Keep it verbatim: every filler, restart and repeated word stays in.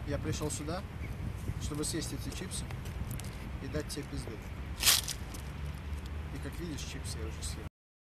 Я пришел сюда, чтобы съесть эти чипсы и дать тебе пизды. И как видишь, чипсы я уже съел.